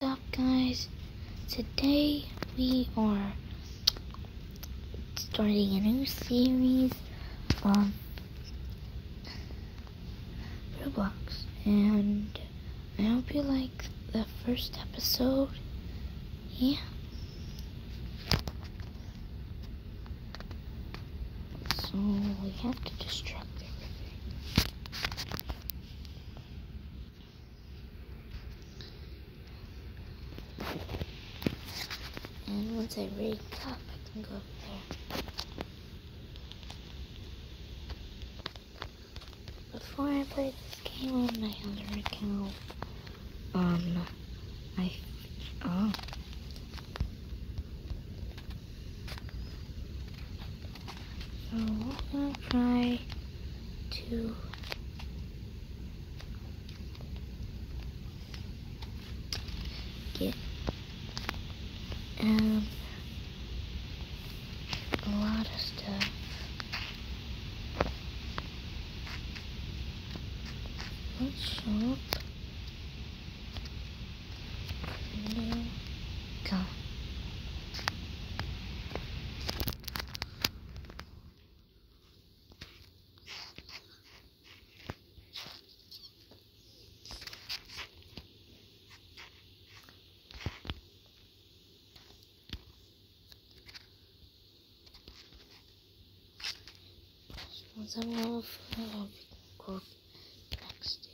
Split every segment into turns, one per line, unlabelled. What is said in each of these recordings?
What's up, guys? Today we are starting a new series on Roblox, and I hope you like the first episode. Yeah. So we have to destruct everything. And once I wake up, I can go up there. Before I play this game on my other account, so I'm gonna try to get a lot of stuff. Let's show up. No, go. Once I'm all full, I'll go to the next stage.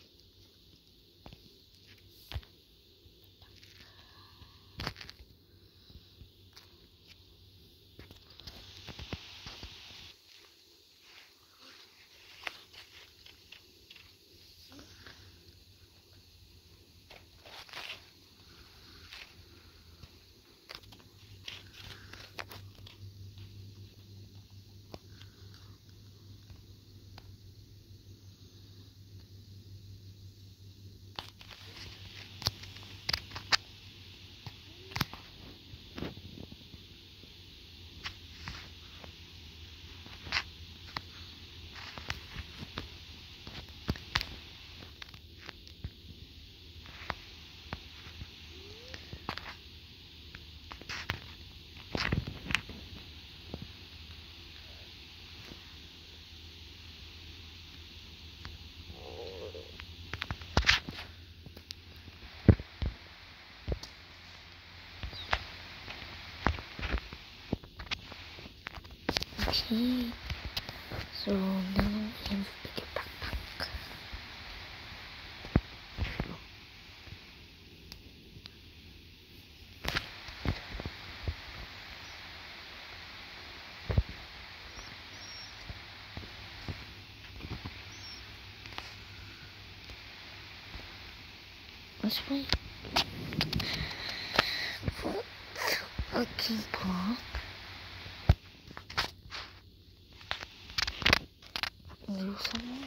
Okay, so now we have to get back. Let's wait for a block. Do something.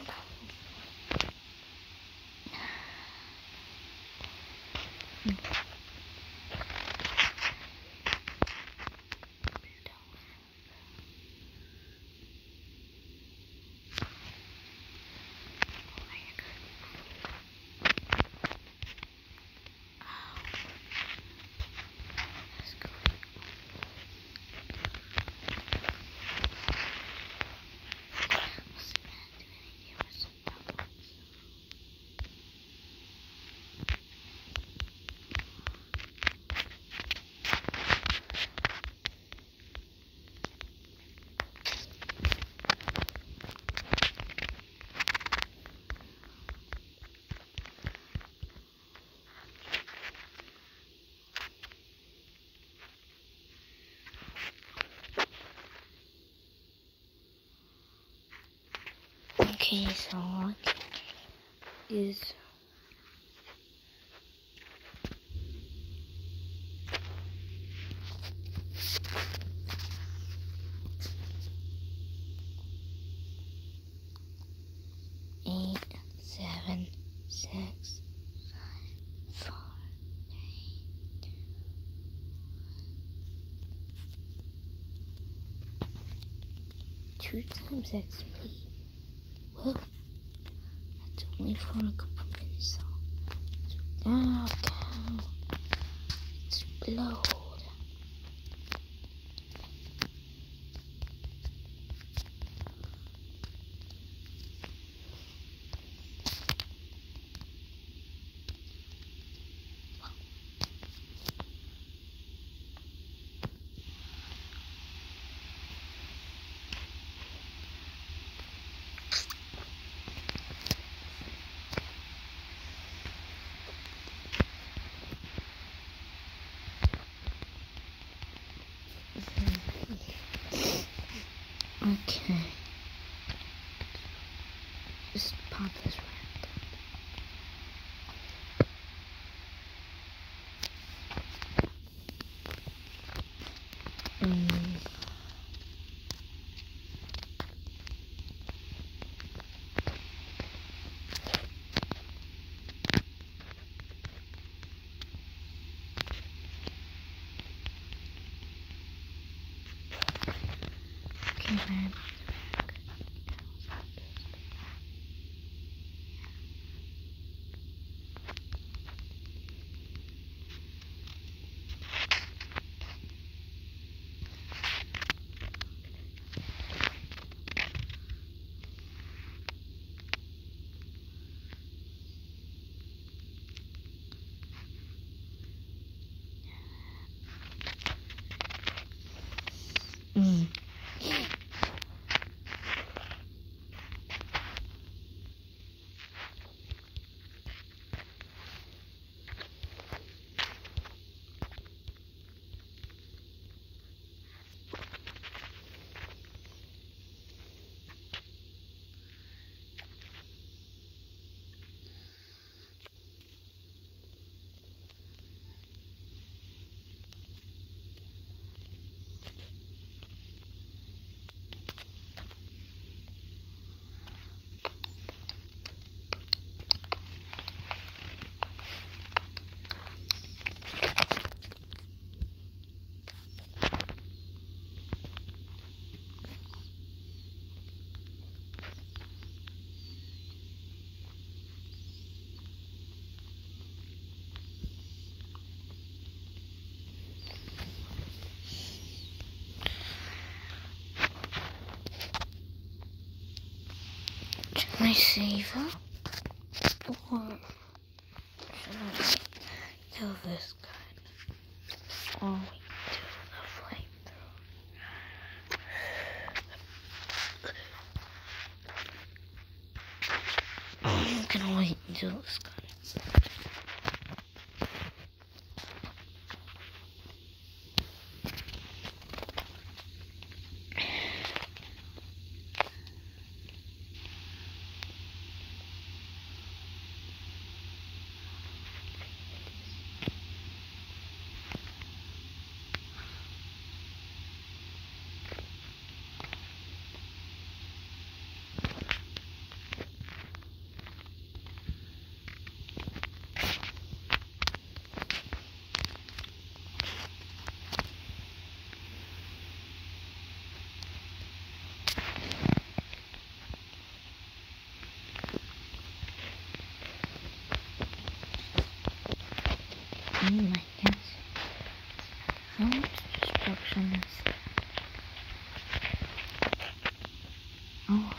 Okay, so what is 8, 7, 6, 5, 4, 3, 2 times XP. Well, that's only for a couple minutes, so now, Load. Okay. Just pop this random. Okay, man. Can I save her? Or should I kill this guy? Or we do the flamethrower? I'm gonna wait until this guy. Oh my gosh. How much destruction is that? Oh.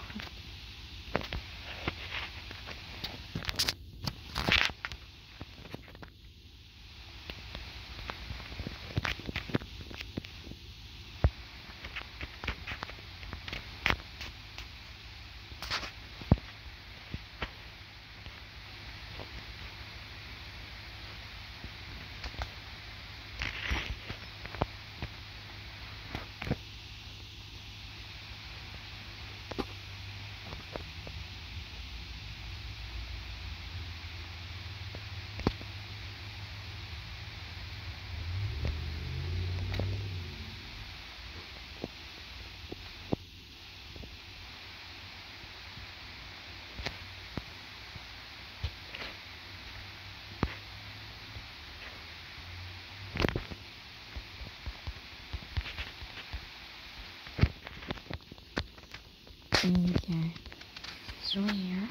Okay. It's weird.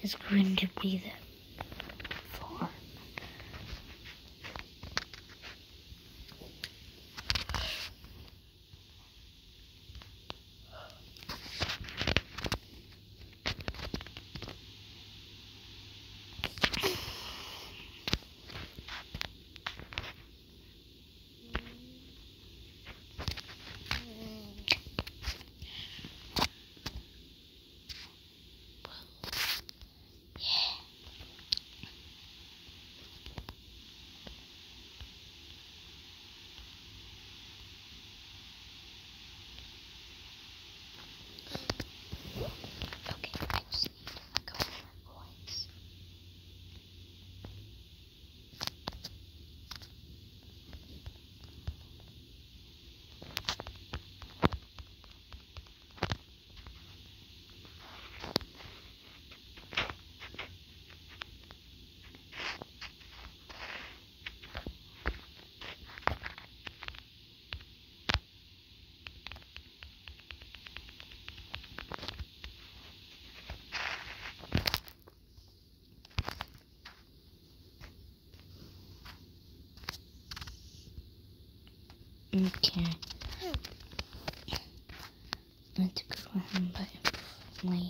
is going to be the farm. Okay. Let's go and buy a flame.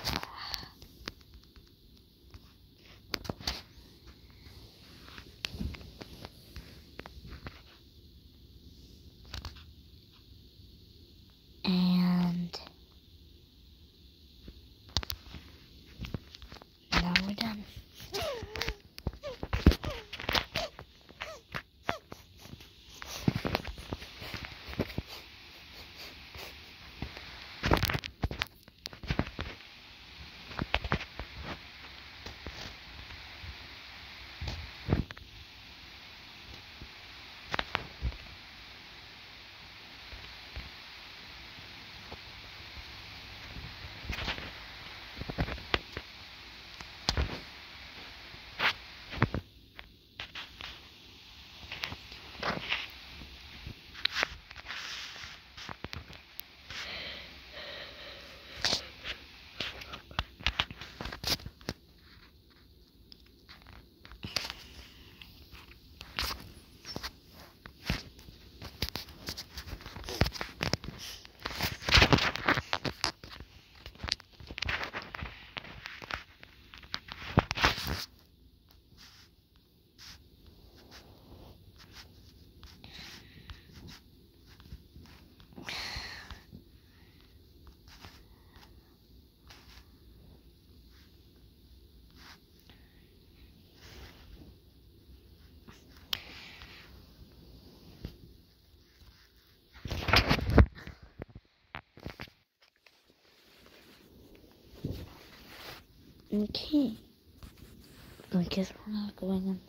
And now we're done. Okay. I guess we're not going in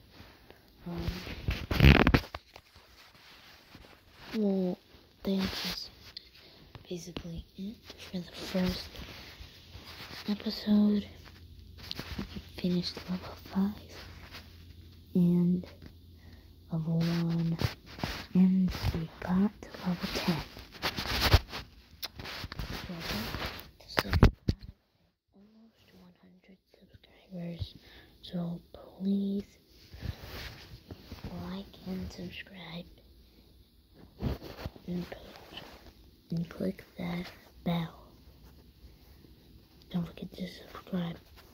there. Well, that's basically it for the first episode. We finished level 5 and level 1, and we got to level 10. So, almost 100 subscribers, so please like and subscribe and click that bell. Don't forget to subscribe.